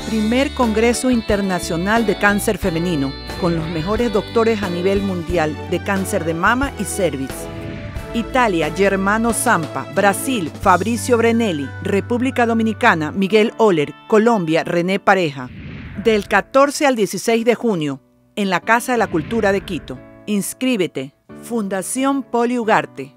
Primer Congreso Internacional de Cáncer Femenino, con los mejores doctores a nivel mundial de cáncer de mama y cervix. Italia, Germano Zampa. Brasil, Fabricio Brenelli. República Dominicana, Miguel Oller. Colombia, René Pareja. Del 14 al 16 de junio, en la Casa de la Cultura de Quito. Inscríbete. Fundación Poli Ugarte.